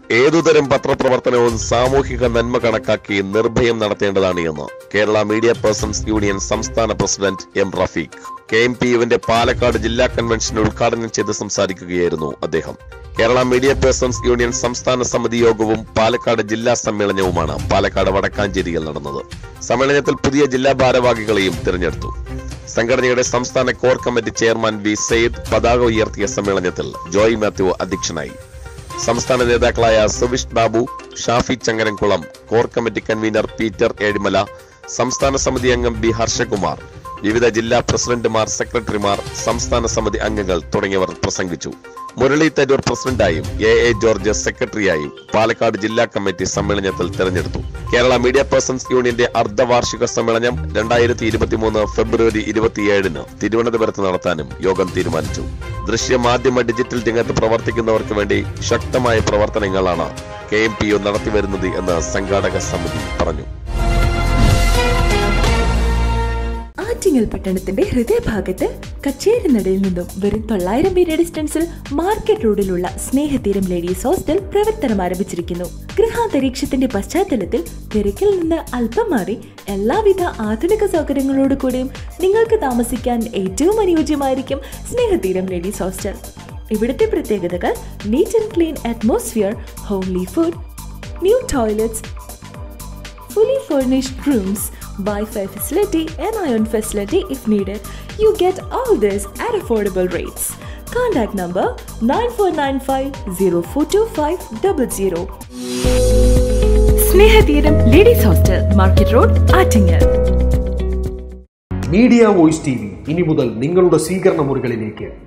ഏതുതരം പത്രപ്രവർത്തനവും സാമൂഹിക നന്മ കണക്കാക്കി നിർഭയം നടത്തേണ്ടതാണ് എന്ന് കേരള മീഡിയ പേഴ്സൺസ് യൂണിയൻ സംസ്ഥാന പ്രസിഡന്റ് എം റഫീഖ്. KMPUവിന്റെ പാലക്കാട് ജില്ലാ കൺവെൻഷൻ ഉദ്ഘാടനം ചെയ്ത് സംസാരിക്കുകയായിരുന്നു അദ്ദേഹം. കേരള മീഡിയ പേഴ്സൺസ് യൂണിയൻ സംസ്ഥാന സമിതി യോഗവും പാലക്കാട് ജില്ലാ സമ്മേളനവുമാണ് പാലക്കാട് വടക്കാഞ്ചേരിയിൽ നടന്നത്. സമ്മേളനത്തിൽ പുതിയ ജില്ലാ ഭാരവാഹികളെയും തിരഞ്ഞെടുത്തു. സംഘടനയുടെ സംസ്ഥാന core committee chairman V Sayyid പതാക ഉയർത്തിയ സമ്മേളനത്തിൽ ജോയ് മാത്യു അധ്യക്ഷനായി. സംസ്ഥാന നേതാക്കളായ Suvish Babu, Shafi Changaramkulam, core committee convenor Peter Ezhimala, സംസ്ഥാന സമിതി അംഗം ബി ഹർഷകുമാർ, വിവിധ ജില്ലാ പ്രസിഡന്റുമാർ, സെക്രട്ടറിമാർ, സംസ്ഥാന സമിതി അംഗങ്ങൾ തുടങ്ങിയവർ പ്രസംഗിച്ചു. മുരളി തരൂർ പ്രസിഡന്റായും A ജോർജ് സെക്രട്ടറിയായും പാലക്കാട് ജില്ലാ കമ്മിറ്റി സമ്മേളനത്തിൽ തെരഞ്ഞെടുത്തു. കേരള മീഡിയ പേഴ്സൺസ് യൂണിയന്റെ അർദ്ധവാർഷിക സമ്മേളനം 2023 ഫെബ്രുവരി 27 തിരുവനന്തപുരത്ത് നടത്താനും യോഗം തീരുമാനിച്ചു. ദൃശ്യമാധ്യമ ഡിജിറ്റൽ രംഗത്ത് പ്രവർത്തിക്കുന്നവർക്ക് വേണ്ടി ശക്തമായ പ്രവർത്തനങ്ങളാണ് KMPU നടത്തിവരുന്നത് എന്ന് സംഘാടക സമിതി പറഞ്ഞു. ആറ്റിങ്ങൽ പട്ടണത്തിന്റെ ഹൃദയഭാഗത്ത് കച്ചേരിനടയിൽ നിന്നും വെറും 900 മീറ്റർ ഡിസ്റ്റൻസിൽ മാർക്കറ്റ് റോഡിലുള്ള സ്നേഹതീരം ലേഡീസ് ഹോസ്റ്റൽ പ്രവർത്തനം ആരംഭിച്ചിരിക്കുന്നു. ഗൃഹാന്തരീക്ഷത്തിന്റെ പശ്ചാത്തലത്തിൽ തിരക്കിൽ നിന്ന് അല്പം മാറി എല്ലാവിധ ആധുനിക സൗകര്യങ്ങളോട് കൂടിയും നിങ്ങൾക്ക് താമസിക്കാൻ ഏറ്റവും അനുയോജ്യമായിരിക്കും സ്നേഹതീരം ലേഡീസ് ഹോസ്റ്റൽ. ഇവിടുത്തെ പ്രത്യേകതകൾ: neat and clean atmosphere, homely food, new toilets, fully furnished rooms, Wi-Fi facility and iron facility if needed. You get all this at affordable rates. Contact number 9495042500. Snehatheeram ladies hostel, market road, Attingal. Media voice TV ഇനി മുതൽ നിങ്ങളുടെ സ്വീകരണ മുറികളിലേക്ക്